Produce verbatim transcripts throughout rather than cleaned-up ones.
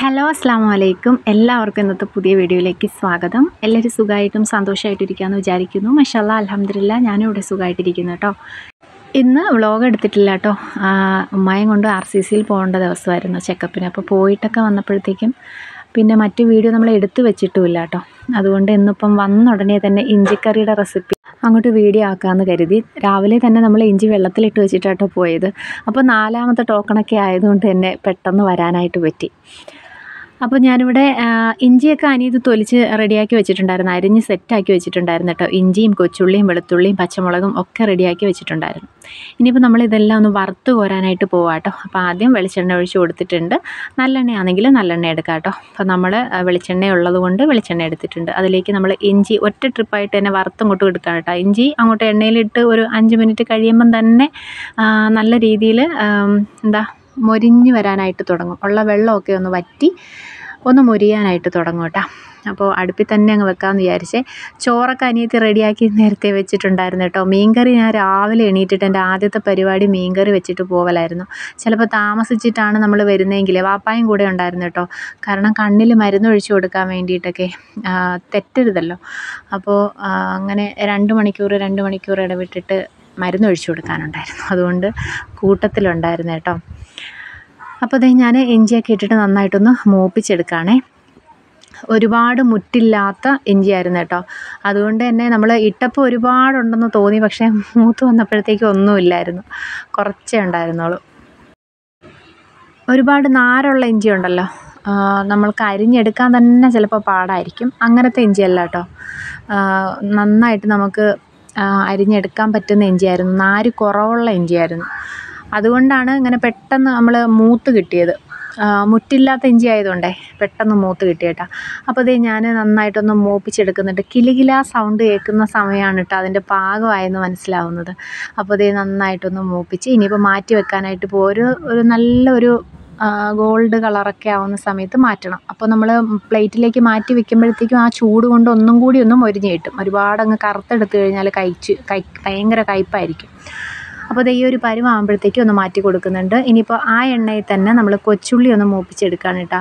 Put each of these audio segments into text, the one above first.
Hello അസ്സാം വലൈക്കും. എല്ലാവർക്കും ഇന്നത്തെ പുതിയ വീഡിയോയിലേക്ക് സ്വാഗതം. എല്ലാവരും സുഖമായിട്ടും സന്തോഷമായിട്ടിരിക്കാമെന്ന് വിചാരിക്കുന്നു. മാഷാഅല്ലാഹ് അൽഹംദുലില്ലാഹ് ഞാനും ഇവിടെ സുഖമായിട്ടിരിക്കുന്നു കേട്ടോ. ഇന്ന് വ്ളോഗ് എടുത്തിട്ടില്ല കേട്ടോ. ഉമ്മായും കൊണ്ട് ആർ സി സിയിൽ പോകേണ്ട ദിവസമായിരുന്നു ചെക്കപ്പിന്. അപ്പോൾ പോയിട്ടൊക്കെ വന്നപ്പോഴത്തേക്കും പിന്നെ മറ്റു വീഡിയോ നമ്മൾ എടുത്തു വെച്ചിട്ടുമില്ല കേട്ടോ. അതുകൊണ്ട് ഇന്നിപ്പം വന്ന ഉടനെ തന്നെ ഇഞ്ചിക്കറിയുടെ റെസിപ്പി അങ്ങോട്ട് വീഡിയോ ആക്കാമെന്ന് കരുതി. രാവിലെ തന്നെ നമ്മൾ ഇഞ്ചി വെള്ളത്തിലിട്ട് വെച്ചിട്ടാട്ടോ പോയത്. അപ്പോൾ നാലാമത്തെ ടോക്കണൊക്കെ ആയതുകൊണ്ട് തന്നെ പെട്ടെന്ന് വരാനായിട്ട് പറ്റി. അപ്പോൾ ഞാനിവിടെ ഇഞ്ചിയൊക്കെ അനിയത് തൊലിച്ച് റെഡിയാക്കി വെച്ചിട്ടുണ്ടായിരുന്നു, അരിഞ്ഞ് സെറ്റാക്കി വെച്ചിട്ടുണ്ടായിരുന്നു കേട്ടോ. ഇഞ്ചിയും കൊച്ചുള്ളിയും വെളുത്തുള്ളിയും പച്ചമുളകും ഒക്കെ റെഡിയാക്കി വെച്ചിട്ടുണ്ടായിരുന്നു. ഇനിയിപ്പോൾ നമ്മളിതെല്ലാം ഒന്ന് വറുത്ത് കോരാനായിട്ട് പോവാം കേട്ടോ. അപ്പോൾ ആദ്യം വെളിച്ചെണ്ണ ഒഴിച്ച് കൊടുത്തിട്ടുണ്ട്. നല്ലെണ്ണയാണെങ്കിൽ നല്ലെണ്ണ എടുക്കാം കേട്ടോ. അപ്പോൾ നമ്മൾ വെളിച്ചെണ്ണ ഉള്ളത് കൊണ്ട് വെളിച്ചെണ്ണ എടുത്തിട്ടുണ്ട്. അതിലേക്ക് നമ്മൾ ഇഞ്ചി ഒറ്റ ട്രിപ്പായിട്ട് തന്നെ വറുത്തങ്ങോട്ട് എടുക്കാം കേട്ടോ. ഇഞ്ചി അങ്ങോട്ട് എണ്ണയിലിട്ട് ഒരു അഞ്ച് മിനിറ്റ് കഴിയുമ്പം തന്നെ നല്ല രീതിയിൽ എന്താ മൊരിഞ്ഞ് വരാനായിട്ട് തുടങ്ങും. ഉള്ള വെള്ളമൊക്കെ ഒന്ന് വറ്റി ഒന്ന് മൊരിയാനായിട്ട് തുടങ്ങും കേട്ടോ. അപ്പോൾ അടുപ്പിൽ തന്നെ അങ്ങ് വെക്കാമെന്ന് വിചാരിച്ചേ. ചോറൊക്കെ അനിയത്തി റെഡിയാക്കി നേരത്തെ വെച്ചിട്ടുണ്ടായിരുന്നു കേട്ടോ. മീൻകറി ഞാൻ രാവിലെ എണീറ്റിട്ട് എൻ്റെ ആദ്യത്തെ പരിപാടി മീൻകറി വെച്ചിട്ട് പോകലായിരുന്നു. ചിലപ്പോൾ താമസിച്ചിട്ടാണ് നമ്മൾ വരുന്നതെങ്കിൽ വാപ്പായും കൂടെ ഉണ്ടായിരുന്നു കേട്ടോ. കാരണം കണ്ണിൽ മരുന്നൊഴിച്ച് കൊടുക്കാൻ വേണ്ടിയിട്ടൊക്കെ തെറ്റരുതല്ലോ. അപ്പോൾ അങ്ങനെ രണ്ട് മണിക്കൂർ രണ്ട് മണിക്കൂർ ഇടവിട്ടിട്ട് മരുന്നൊഴിച്ച് കൊടുക്കാനുണ്ടായിരുന്നു. അതുകൊണ്ട് കൂട്ടത്തിലുണ്ടായിരുന്നു കേട്ടോ. അപ്പോൾ അതേ ഞാൻ ഇഞ്ചിയൊക്കെ ഇട്ടിട്ട് നന്നായിട്ടൊന്ന് മൂപ്പിച്ചെടുക്കുകയാണേ. ഒരുപാട് മുറ്റില്ലാത്ത ഇഞ്ചിയായിരുന്നു കേട്ടോ. അതുകൊണ്ട് തന്നെ നമ്മൾ ഇട്ടപ്പോൾ ഒരുപാടുണ്ടെന്ന് തോന്നി, പക്ഷേ മൂത്ത് വന്നപ്പോഴത്തേക്കും ഒന്നുമില്ലായിരുന്നു, കുറച്ചേ ഉണ്ടായിരുന്നുള്ളൂ. ഒരുപാട് നാരുള്ള ഇഞ്ചി ഉണ്ടല്ലോ, നമ്മൾക്ക് അരിഞ്ഞെടുക്കാൻ തന്നെ ചിലപ്പോൾ പാടായിരിക്കും. അങ്ങനത്തെ ഇഞ്ചിയല്ല കേട്ടോ. നന്നായിട്ട് നമുക്ക് അരിഞ്ഞെടുക്കാൻ പറ്റുന്ന ഇഞ്ചിയായിരുന്നു, നാര് കുറവുള്ള ഇഞ്ചിയായിരുന്നു. അതുകൊണ്ടാണ് ഇങ്ങനെ പെട്ടെന്ന് നമ്മൾ മൂത്ത് കിട്ടിയത്. മുറ്റില്ലാത്ത ഇഞ്ചി ആയതുകൊണ്ടേ പെട്ടെന്ന് മൂത്ത് കിട്ടിയേട്ടാ. അപ്പോൾ ഇത് ഞാൻ നന്നായിട്ടൊന്ന് മൂപ്പിച്ചെടുക്കുന്നുണ്ട്. കിലുകിലാ സൗണ്ട് കേൾക്കുന്ന സമയമാണ് കേട്ടോ അതിൻ്റെ പാകമായെന്ന് മനസ്സിലാവുന്നത്. അപ്പോൾ ഇത് നന്നായിട്ടൊന്ന് മൂപ്പിച്ച് ഇനിയിപ്പോൾ മാറ്റി വെക്കാനായിട്ട് ഇപ്പോൾ ഒരു ഒരു നല്ലൊരു ഗോൾഡ് കളറൊക്കെ ആവുന്ന സമയത്ത് മാറ്റണം. അപ്പോൾ നമ്മൾ പ്ലേറ്റിലേക്ക് മാറ്റി വെക്കുമ്പോഴത്തേക്കും ആ ചൂട് കൊണ്ട് ഒന്നും കൂടി ഒന്ന് മൊരിഞ്ഞ് കിട്ടും. ഒരുപാടങ്ങ് കറുത്തെടുത്ത് കഴിഞ്ഞാൽ കഴിച്ച് കൈ ഭയങ്കര കയ്പ്പായിരിക്കും. അപ്പോൾ ഈ ഒരു പരുവാകുമ്പോഴത്തേക്കും ഒന്ന് മാറ്റി കൊടുക്കുന്നുണ്ട്. ഇനിയിപ്പോൾ ആ എണ്ണയിൽ തന്നെ നമ്മൾ കൊച്ചുള്ളി ഒന്ന് മൂപ്പിച്ചെടുക്കുകയാണ് കേട്ടോ.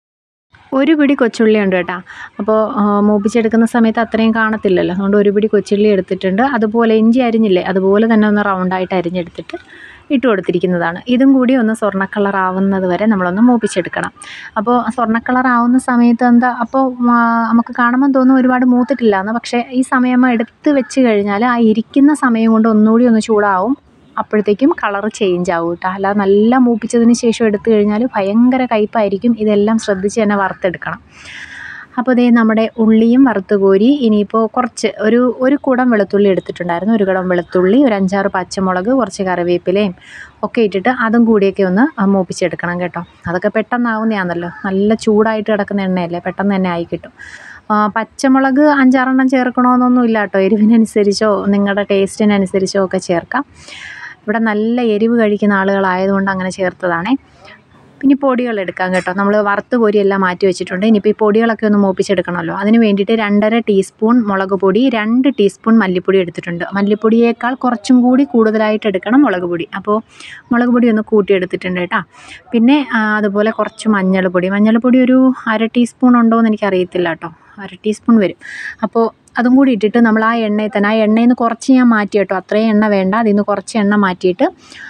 ഒരു പിടി കൊച്ചുള്ളി ഉണ്ട് കേട്ടോ. അപ്പോൾ മൂപ്പിച്ചെടുക്കുന്ന സമയത്ത് അത്രയും കാണത്തില്ലല്ലോ, അതുകൊണ്ട് ഒരു പിടി കൊച്ചുള്ളി എടുത്തിട്ടുണ്ട്. അതുപോലെ ഇഞ്ചി അരിഞ്ഞില്ലേ, അതുപോലെ തന്നെ ഒന്ന് റൗണ്ടായിട്ട് അരിഞ്ഞെടുത്തിട്ട് ഇട്ട് കൊടുത്തിരിക്കുന്നതാണ്. ഇതും കൂടി ഒന്ന് സ്വർണ്ണ കളർ ആവുന്നത് വരെ നമ്മളൊന്ന് മൂപ്പിച്ചെടുക്കണം. അപ്പോൾ സ്വർണ്ണ കളർ ആവുന്ന സമയത്ത് എന്താ അപ്പോൾ നമുക്ക് കാണുമ്പോൾ തോന്നും ഒരുപാട് മൂത്തിട്ടില്ല എന്ന്. പക്ഷേ ഈ സമയം എടുത്ത് വെച്ച് കഴിഞ്ഞാൽ ആ ഇരിക്കുന്ന സമയം കൊണ്ട് ഒന്നുകൂടി ഒന്ന് ചൂടാവും. അപ്പോഴത്തേക്കും കളർ ചേഞ്ച് ആവും കേട്ടോ. അല്ലാതെ നല്ല മൂപ്പിച്ചതിന് ശേഷം എടുത്തു കഴിഞ്ഞാൽ ഭയങ്കര കയ്പ്പായിരിക്കും. ഇതെല്ലാം ശ്രദ്ധിച്ച് തന്നെ വറുത്തെടുക്കണം. അപ്പോൾ ഇതേ നമ്മുടെ ഉള്ളിയും വറുത്ത് കോരി ഇനിയിപ്പോൾ കുറച്ച് ഒരു ഒരു കുടം വെളുത്തുള്ളി എടുത്തിട്ടുണ്ടായിരുന്നു. ഒരു കുടം വെളുത്തുള്ളി, ഒരു അഞ്ചാറ് പച്ചമുളക്, കുറച്ച് കറിവേപ്പിലയും ഒക്കെ ഇട്ടിട്ട് അതും കൂടിയൊക്കെ ഒന്ന് മൂപ്പിച്ചെടുക്കണം കേട്ടോ. അതൊക്കെ പെട്ടെന്നാവുന്നതാണല്ലോ, നല്ല ചൂടായിട്ട് കിടക്കുന്ന എണ്ണയല്ലേ, പെട്ടെന്ന് തന്നെ ആയി കിട്ടും. പച്ചമുളക് അഞ്ചാറെണ്ണം ചേർക്കണമെന്നൊന്നും ഇല്ല കേട്ടോ. എരിവിനനുസരിച്ചോ നിങ്ങളുടെ ടേസ്റ്റിനനുസരിച്ചോ ഒക്കെ ചേർക്കാം. ഇവിടെ നല്ല എരിവ് കഴിക്കുന്ന ആളുകളായതുകൊണ്ട് അങ്ങനെ ചേർത്തതാണേ. പിന്നെ പൊടികൾ എടുക്കാം കേട്ടോ. നമ്മൾ വറുത്ത് കോരി എല്ലാം മാറ്റി വെച്ചിട്ടുണ്ട്. ഇനിയിപ്പോൾ ഈ പൊടികളൊക്കെ ഒന്ന് മൂപ്പിച്ചെടുക്കണമല്ലോ. അതിന് വേണ്ടിയിട്ട് രണ്ടര ടീസ്പൂൺ മുളക് പൊടി, രണ്ട് ടീസ്പൂൺ മല്ലിപ്പൊടി എടുത്തിട്ടുണ്ട്. മല്ലിപ്പൊടിയേക്കാൾ കുറച്ചും കൂടി കൂടുതലായിട്ട് എടുക്കണം മുളക് പൊടി. അപ്പോൾ മുളക് പൊടി ഒന്ന് കൂട്ടിയെടുത്തിട്ടുണ്ട് കേട്ടോ. പിന്നെ അതുപോലെ കുറച്ച് മഞ്ഞൾപ്പൊടി. മഞ്ഞൾപ്പൊടി ഒരു അര ടീസ്പൂൺ ഉണ്ടോ എന്ന് എനിക്കറിയത്തില്ല കേട്ടോ. അര ടീസ്പൂൺ വരും. അപ്പോൾ അതും കൂടി ഇട്ടിട്ട് നമ്മൾ ആ എണ്ണയിൽ തന്നെ, ആ എണ്ണയിൽ നിന്ന് കുറച്ച് ഞാൻ മാറ്റി കേട്ടോ. അത്രയും എണ്ണ വേണ്ട, അതിൽ നിന്ന് കുറച്ച് എണ്ണ മാറ്റിയിട്ട്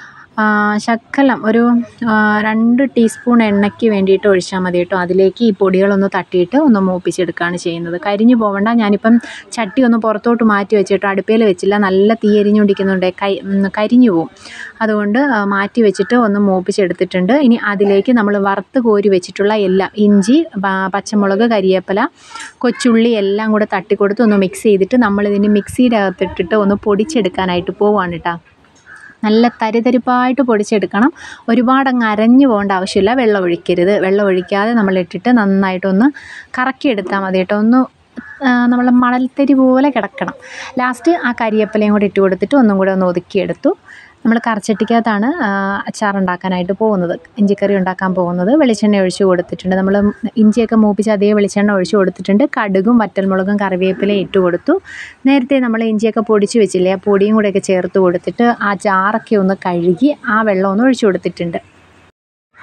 ശകലം ഒരു രണ്ട് ടീസ്പൂൺ എണ്ണയ്ക്ക് വേണ്ടിയിട്ട് ഒഴിച്ചാൽ മതി കേട്ടോ. അതിലേക്ക് ഈ പൊടികളൊന്ന് തട്ടിയിട്ട് ഒന്ന് മൂപ്പിച്ചെടുക്കുകയാണ് ചെയ്യുന്നത്. കരിഞ്ഞു പോകണ്ട. ഞാനിപ്പം ചട്ടി ഒന്ന് പുറത്തോട്ട് മാറ്റി വെച്ചിട്ട് അടുപ്പയിൽ വെച്ചില്ല, നല്ല തീ എരിഞ്ഞുകൊണ്ടിരിക്കുന്നുണ്ട്, കൈ കരിഞ്ഞു പോവും. അതുകൊണ്ട് മാറ്റി വെച്ചിട്ട് ഒന്ന് മൂപ്പിച്ചെടുത്തിട്ടുണ്ട്. ഇനി അതിലേക്ക് നമ്മൾ വറുത്ത് കോരി വെച്ചിട്ടുള്ള എല്ലാം, ഇഞ്ചി, പച്ചമുളക്, കരിവേപ്പില, കൊച്ചുള്ളി എല്ലാം കൂടെ തട്ടിക്കൊടുത്ത് ഒന്ന് മിക്സ് ചെയ്തിട്ട് നമ്മളിതിന് മിക്സിയുടെ അകത്തിട്ടിട്ട് ഒന്ന് പൊടിച്ചെടുക്കാനായിട്ട് പോവാണ് കേട്ടോ. നല്ല തരിതരിപ്പായിട്ട് പൊടിച്ചെടുക്കണം. ഒരുപാടങ്ങ് അരഞ്ഞു പോകേണ്ട ആവശ്യമില്ല. വെള്ളം ഒഴിക്കരുത്. വെള്ളം ഒഴിക്കാതെ നമ്മളിട്ടിട്ട് നന്നായിട്ടൊന്ന് കറക്കിയെടുത്താൽ മതി കേട്ടോ. ഒന്ന് നമ്മൾ മണൽത്തരി പോലെ കിടക്കണം. ലാസ്റ്റ് ആ കരിവേപ്പിലയും കൂടെ ഇട്ട് കൊടുത്തിട്ട് ഒന്നും കൂടെ ഒന്ന് ഒതുക്കിയെടുത്തു. നമ്മൾ കറിച്ചട്ടിക്കകത്താണ് അച്ചാറുണ്ടാക്കാനായിട്ട് പോകുന്നത്, ഇഞ്ചിക്കറി ഉണ്ടാക്കാൻ പോകുന്നത്. വെളിച്ചെണ്ണ ഒഴിച്ച് കൊടുത്തിട്ടുണ്ട്. നമ്മൾ ഇഞ്ചിയൊക്കെ മൂപ്പിച്ച് അതേ വെളിച്ചെണ്ണ ഒഴിച്ച് കൊടുത്തിട്ടുണ്ട്. കടുകും വറ്റൽമുളകും കറിവേപ്പിലയും ഇട്ട് കൊടുത്തു. നേരത്തെ നമ്മൾ ഇഞ്ചിയൊക്കെ പൊടിച്ച് വെച്ചില്ലേ, ആ പൊടിയും കൂടെയൊക്കെ ചേർത്ത് കൊടുത്തിട്ട് ആ ജാറൊക്കെ ഒന്ന് കഴുകി ആ വെള്ളം ഒന്ന് ഒഴിച്ച് കൊടുത്തിട്ടുണ്ട്.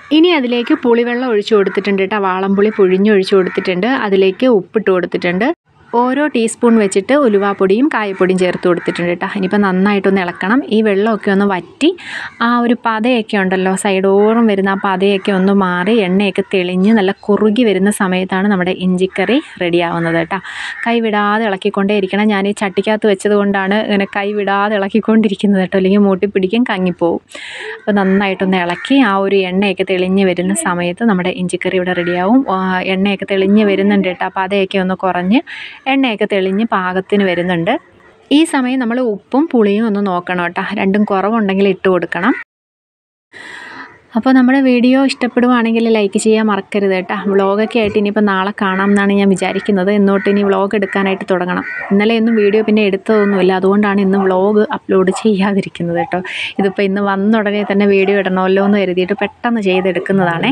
ഇനി അതിലേക്ക് പുളിവെള്ളം ഒഴിച്ചു കൊടുത്തിട്ടുണ്ട് കേട്ടോ. വാളംപുളി പുഴിഞ്ഞൊഴിച്ചു കൊടുത്തിട്ടുണ്ട്. അതിലേക്ക് ഉപ്പിട്ട് കൊടുത്തിട്ടുണ്ട്. ഓരോ ടീസ്പൂൺ വെച്ചിട്ട് ഉലുവാപ്പൊടിയും കായപ്പൊടിയും ചേർത്ത് കൊടുത്തിട്ടുണ്ട് കേട്ടോ. ഇനിയിപ്പോൾ നന്നായിട്ടൊന്ന് ഇളക്കണം. ഈ വെള്ളമൊക്കെ ഒന്ന് വറ്റി ആ ഒരു പതയൊക്കെ ഉണ്ടല്ലോ, സൈഡോറും വരുന്ന ആ പതയൊക്കെ ഒന്ന് മാറി എണ്ണയൊക്കെ തെളിഞ്ഞ് നല്ല കുറുകി വരുന്ന സമയത്താണ് നമ്മുടെ ഇഞ്ചിക്കറി റെഡിയാവുന്നത് കേട്ടോ. കൈ വിടാതെ ഇളക്കിക്കൊണ്ടേ ഇരിക്കണം. ഞാൻ ഈ ചട്ടിക്കകത്ത് വെച്ചത് കൊണ്ടാണ് ഇങ്ങനെ കൈ വിടാതെ ഇളക്കിക്കൊണ്ടിരിക്കുന്നത് കേട്ടോ, അല്ലെങ്കിൽ മൂട്ടി പിടിക്കും, കങ്ങിപ്പോവും. അപ്പോൾ നന്നായിട്ടൊന്ന് ഇളക്കി ആ ഒരു എണ്ണയൊക്കെ തെളിഞ്ഞ് വരുന്ന സമയത്ത് നമ്മുടെ ഇഞ്ചിക്കറി ഇവിടെ റെഡിയാവും. എണ്ണയൊക്കെ തെളിഞ്ഞ് വരുന്നുണ്ട് കേട്ടോ. പതയൊക്കെ ഒന്ന് കുറഞ്ഞ് എണ്ണയൊക്കെ തെളിഞ്ഞ് പാകത്തിന് വരുന്നുണ്ട്. ഈ സമയം നമ്മൾ ഉപ്പും പുളിയും ഒന്ന് നോക്കണം കേട്ടോ. രണ്ടും കുറവുണ്ടെങ്കിൽ ഇട്ട് കൊടുക്കണം. അപ്പോൾ നമ്മുടെ വീഡിയോ ഇഷ്ടപ്പെടുവാണെങ്കിൽ ലൈക്ക് ചെയ്യാൻ മറക്കരുത് കേട്ടോ. വ്ളോഗൊക്കെ ആയിട്ട് ഇനിയിപ്പോൾ നാളെ കാണാം എന്നാണ് ഞാൻ വിചാരിക്കുന്നത്. ഇന്നോട്ട് ഇനി വ്ളോഗ് എടുക്കാനായിട്ട് തുടങ്ങണം. ഇന്നലെ ഒന്നും വീഡിയോ പിന്നെ എടുത്തതൊന്നുമില്ല, അതുകൊണ്ടാണ് ഇന്ന് വ്ളോഗ് അപ്ലോഡ് ചെയ്യാതിരിക്കുന്നത് കേട്ടോ. ഇതിപ്പോൾ ഇന്ന് വന്ന ഉടനെ തന്നെ വീഡിയോ ഇടണമല്ലോ എന്ന് കരുതിയിട്ട് പെട്ടെന്ന് ചെയ്തെടുക്കുന്നതാണേ.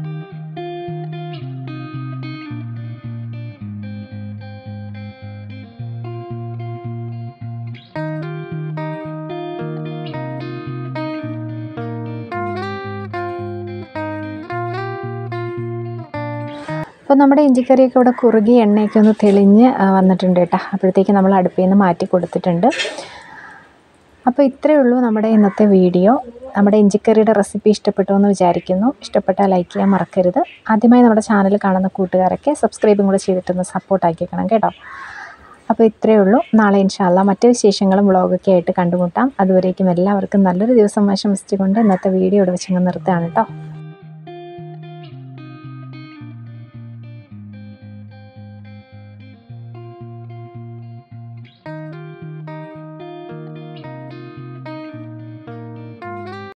അപ്പോൾ നമ്മുടെ ഇഞ്ചിക്കറിയൊക്കെ ഇവിടെ കുറുകി എണ്ണയൊക്കെ ഒന്ന് തെളിഞ്ഞ് വന്നിട്ടുണ്ട് കേട്ടോ. അപ്പോഴത്തേക്ക് നമ്മൾ അടുപ്പിൽ നിന്ന് മാറ്റി കൊടുത്തിട്ടുണ്ട്. അപ്പോൾ ഇത്രയേ ഉള്ളൂ നമ്മുടെ ഇന്നത്തെ വീഡിയോ. നമ്മുടെ ഇഞ്ചിക്കറിയുടെ റെസിപ്പി ഇഷ്ടപ്പെട്ടു എന്ന് വിചാരിക്കുന്നു. ഇഷ്ടപ്പെട്ടാൽ ലൈക്ക് ചെയ്യാൻ മറക്കരുത്. ആദ്യമായി നമ്മുടെ ചാനൽ കാണുന്ന കൂട്ടുകാരൊക്കെ സബ്സ്ക്രൈബും കൂടെ ചെയ്തിട്ടൊന്ന് സപ്പോർട്ടാക്കിക്കണം കേട്ടോ. അപ്പോൾ ഇത്രയേ ഉള്ളൂ. നാളെ ഇൻഷാ അല്ലാ മറ്റു വിശേഷങ്ങളും വ്ളോഗൊക്കെ ആയിട്ട് കണ്ടുമുട്ടാം. അതുവരേക്കും എല്ലാവർക്കും നല്ലൊരു ദിവസം ആശംസിച്ചുകൊണ്ട് ഇന്നത്തെ വീഡിയോ ഇവിടെ വെച്ചങ്ങ് നിർത്തുകയാണ് കേട്ടോ.